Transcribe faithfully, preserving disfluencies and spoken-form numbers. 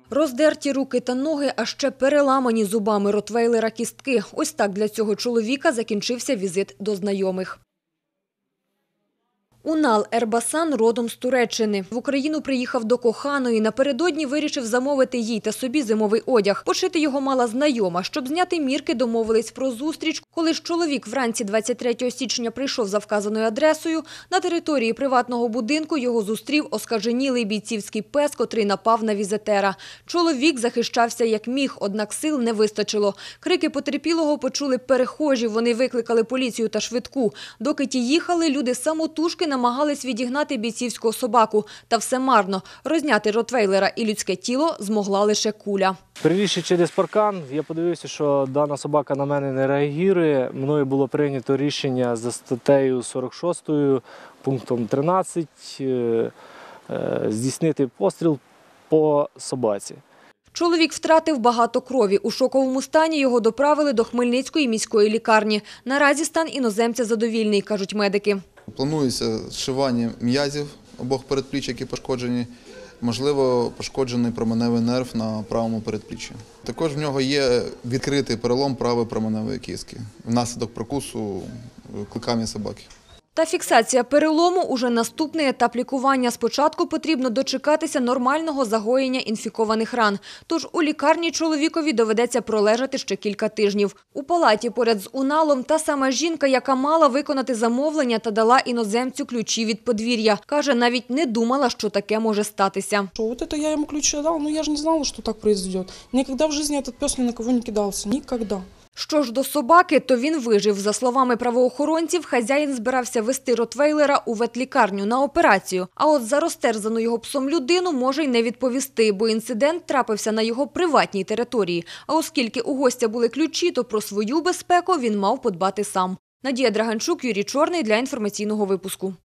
Роздерті руки та ноги, а ще переламані зубами ротвейлера кістки. Ось так для цього чоловіка закінчився візит до знайомих. Унал Ербасан родом з Туреччини. В Україну приїхав до коханої. Напередодні вирішив замовити їй та собі зимовий одяг. Пошити його мала знайома. Щоб зняти мірки, домовились про зустріч. Коли ж чоловік вранці двадцять третього січня прийшов за вказаною адресою, на території приватного будинку його зустрів оскаженілий бійцівський пес, котрий напав на візитера. Чоловік захищався як міг, однак сил не вистачило. Крики потерпілого почули перехожі. Вони викликали поліцію та швидку. Доки ті їхали, люди самотужки намагались відігнати бійцівського собаку. Та все марно. Розняти ротвейлера і людське тіло змогла лише куля. Перелізши через паркан, я подивився, що дана собака на мене не реагує. Мною було прийнято рішення за статтею сорок шостою, пунктом тринадцять, здійснити постріл по собаці. Чоловік втратив багато крові. У шоковому стані його доправили до Хмельницької міської лікарні. Наразі стан іноземця задовільний, кажуть медики. Планується зшивання м'язів обох передпліч, які пошкоджені. Можливо, пошкоджений променевий нерв на правому передпліччі. Також в нього є відкритий перелом правої променевої кістки внаслідок прокусу кликами собаки. Та фіксація перелому – уже наступний етап лікування. Спочатку потрібно дочекатися нормального загоєння інфікованих ран. Тож у лікарні чоловікові доведеться пролежати ще кілька тижнів. У палаті поряд з Уналом та сама жінка, яка мала виконати замовлення та дала іноземцю ключі від подвір'я. Каже, навіть не думала, що таке може статися. Вот это я ему ключи дала, но я же не знала, что так произойдет. Никогда в жизни этот пес ни на кого не кидался. Никогда. Що ж до собаки, то він вижив. За словами правоохоронців, хазяїн збирався вести ротвейлера у ветлікарню на операцію. А от за розтерзану його псом людину може й не відповісти, бо інцидент трапився на його приватній території. А оскільки у гостя були ключі, то про свою безпеку він мав подбати сам. Надія Драганчук, Юрій Чорний для інформаційного випуску.